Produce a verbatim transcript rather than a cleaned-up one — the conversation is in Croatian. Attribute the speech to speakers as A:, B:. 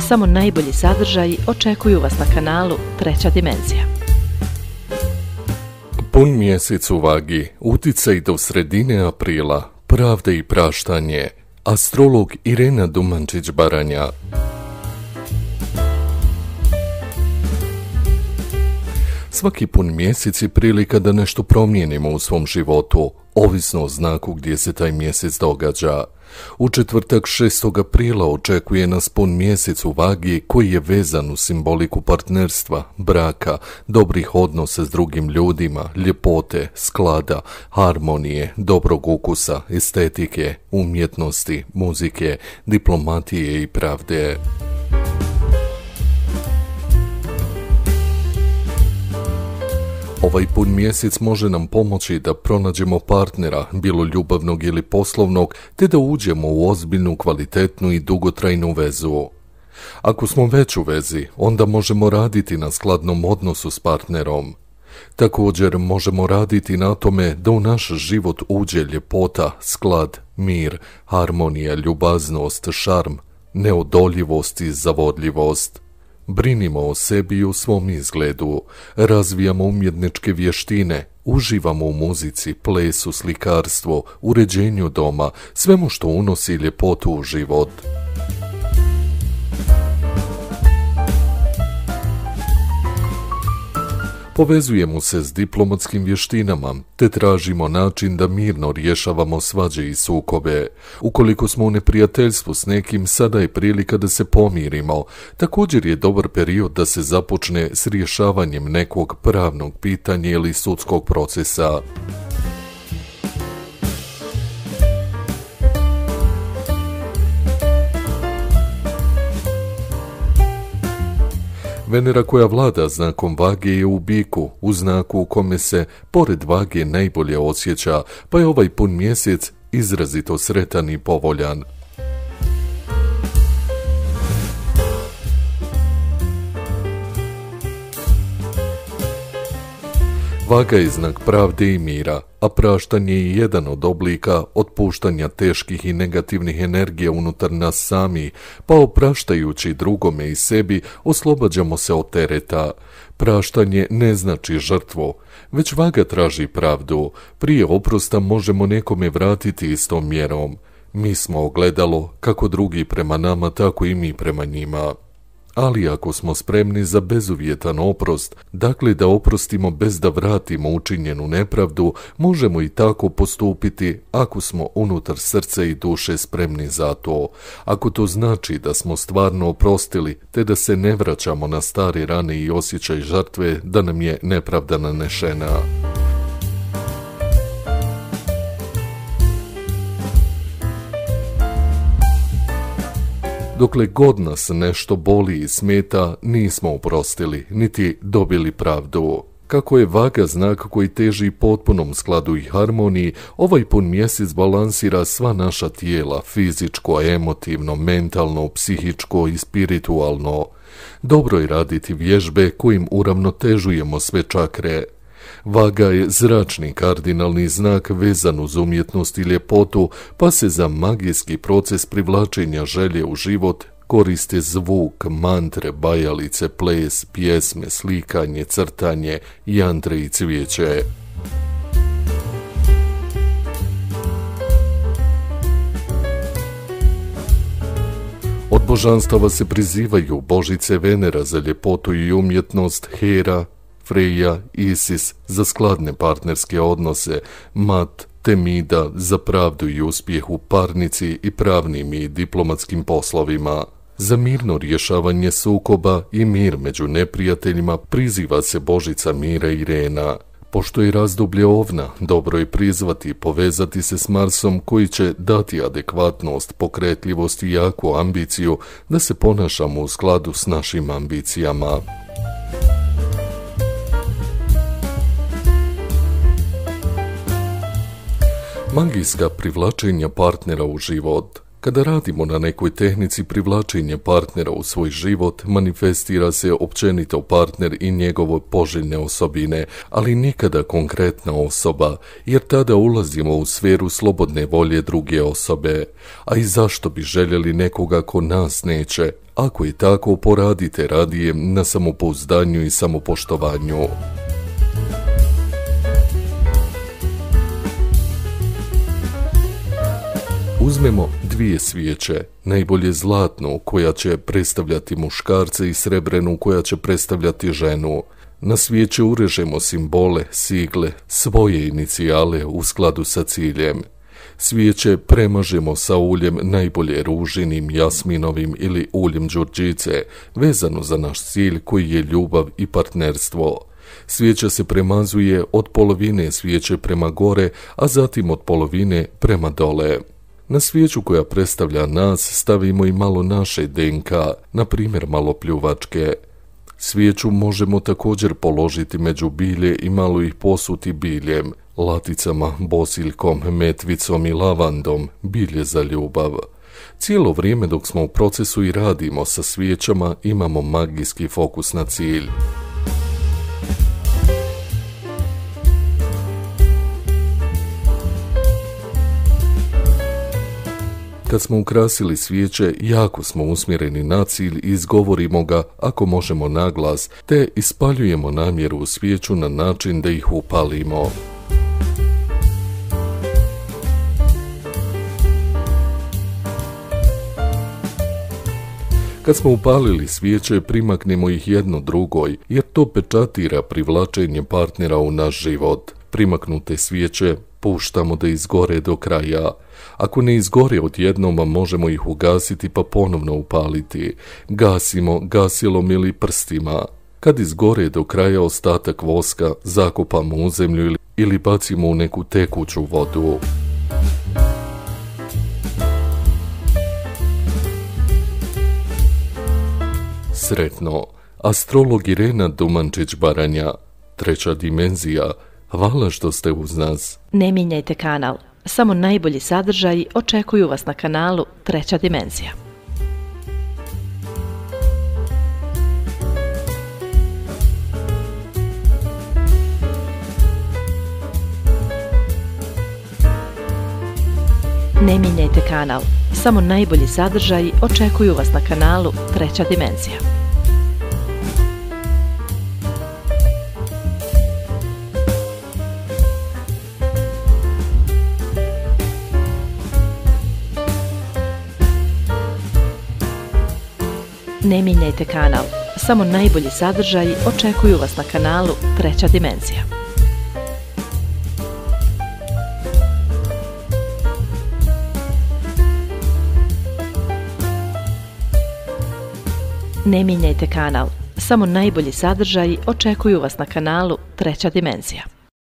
A: samo najbolji sadržaji očekuju vas na kanalu Treća dimenzija.
B: Pun mjesec u Vagi, uticaj do sredine aprila, pravda i praštanje. Astrolog Irena Dumančić-Baranja. Svaki pun mjesec je prilika da nešto promijenimo u svom životu, ovisno o znaku gdje se taj mjesec događa. U četvrtak šestog aprila očekuje nas pun mjesec u Vagi koji je vezan u simboliku partnerstva, braka, dobrih odnosa s drugim ljudima, ljepote, sklada, harmonije, dobrog ukusa, estetike, umjetnosti, muzike, diplomatije i pravde. Ovaj pun mjesec može nam pomoći da pronađemo partnera, bilo ljubavnog ili poslovnog, te da uđemo u ozbiljnu, kvalitetnu i dugotrajnu vezu. Ako smo već u vezi, onda možemo raditi na skladnom odnosu s partnerom. Također možemo raditi na tome da u naš život uđe ljepota, sklad, mir, harmonija, ljubaznost, šarm, neodoljivost i zavodljivost. Brinimo o sebi i u svom izgledu, razvijamo umjetničke vještine, uživamo u muzici, plesu, slikarstvu, uređenju doma, svemu što unosi ljepotu u život. Povezujemo se s diplomatskim vještinama, te tražimo način da mirno rješavamo svađe i sukobe. Ukoliko smo u neprijateljstvu s nekim, sada je prilika da se pomirimo. Također je dobar period da se započne s rješavanjem nekog pravnog pitanja ili sudskog procesa. Venera koja vlada znakom Vage je u Biku, u znaku u kome se pored Vage najbolje osjeća, pa je ovaj pun mjesec izrazito sretan i povoljan. Vaga je znak pravde i mira, a praštanje je jedan od oblika otpuštanja teških i negativnih energija unutar nas sami, pa opraštajući drugome i sebi oslobađamo se od tereta. Praštanje ne znači žrtvu, već Vaga traži pravdu. Prije oprosta možemo nekome vratiti istom mjerom. Mi smo ogledalo, kako drugi prema nama, tako i mi prema njima. Ali ako smo spremni za bezuvjetan oprost, dakle da oprostimo bez da vratimo učinjenu nepravdu, možemo i tako postupiti ako smo unutar srca i duše spremni za to. Ako to znači da smo stvarno oprostili, te da se ne vraćamo na stare rane i osjećaj žrtve da nam je nepravda nanešena. Dokle god nas nešto boli i smeta, nismo oprostili, niti dobili pravdu. Kako je Vaga znak koji teži potpunom skladu i harmoniji, ovaj pun mjesec balansira sva naša tijela, fizičko, emotivno, mentalno, psihičko i spiritualno. Dobro je raditi vježbe kojim uravnotežujemo sve čakre. Vaga je zračni kardinalni znak vezan uz umjetnost i ljepotu, pa se za magijski proces privlačenja želje u život koriste zvuk, mantre, bajalice, ples, pjesme, slikanje, crtanje, jantre i cvijeće. Od božanstava se prizivaju božice Venera za ljepotu i umjetnost, Hera, Freja, Isis za skladne partnerske odnose, Mat, Temida za pravdu i uspjeh u parnici i pravnim i diplomatskim poslovima. Za mirno rješavanje sukoba i mir među neprijateljima priziva se božica mira Irena. Pošto je razdoblje ovna, dobro je prizvati i povezati se s Marsom koji će dati adekvatnost, pokretljivost i jaku ambiciju da se ponašamo u skladu s našim ambicijama. Magijska privlačenja partnera u život. Kada radimo na nekoj tehnici privlačenja partnera u svoj život, manifestira se općenito partner i njegove poželjne osobine, ali nikada konkretna osoba, jer tada ulazimo u sferu slobodne volje druge osobe. A i zašto bi željeli nekoga ko nas neće? Ako je tako, poradite radije na samopouzdanju i samopoštovanju. Uzmemo dvije svijeće, najbolje zlatnu koja će predstavljati muškarce i srebrenu koja će predstavljati ženu. Na svijeće urežemo simbole, sigle, svoje inicijale u skladu sa ciljem. Svijeće premažemo sa uljem najbolje ružinim, jasminovim ili uljem đurđice, vezano za naš cilj koji je ljubav i partnerstvo. Svijeća se premazuje od polovine svijeće prema gore, a zatim od polovine prema dole. Na svijeću koja predstavlja nas stavimo i malo naše D N K, na primjer malo pljuvačke. Svijeću možemo također položiti među bilje i malo ih posuti biljem, laticama, bosiljkom, metvicom i lavandom, bilje za ljubav. Cijelo vrijeme dok smo u procesu i radimo sa svijećama imamo magijski fokus na cilj. Kad smo ukrasili svijeće, jako smo usmjereni na cilj i izgovorimo ga, ako možemo naglas, te ispaljujemo namjeru u svijeću na način da ih upalimo. Kad smo upalili svijeće, primaknemo ih jedno drugoj, jer to pečatira privlačenje partnera u naš život. Primaknute svijeće puštamo da izgore do kraja. Ako ne izgore odjednom, možemo ih ugasiti pa ponovno upaliti. Gasimo gasilom ili prstima. Kad izgore do kraja, ostatak voska zakopamo u zemlju ili bacimo u neku tekuću vodu. Sretno. Astrolog Irena Dumančić-Baranja. Treća dimenzija. Hvala što ste uz nas.
A: Ne mijenjajte kanal. Samo najbolji sadržaji očekuju vas na kanalu Treća dimenzija. Ne mijenjajte kanal. Samo najbolji sadržaji očekuju vas na kanalu Treća dimenzija. Ne mijenjajte kanal. Samo najbolji sadržaji očekuju vas na kanalu Treća dimenzija. Ne mijenjajte kanal. Samo najbolji sadržaji očekuju vas na kanalu Treća dimenzija.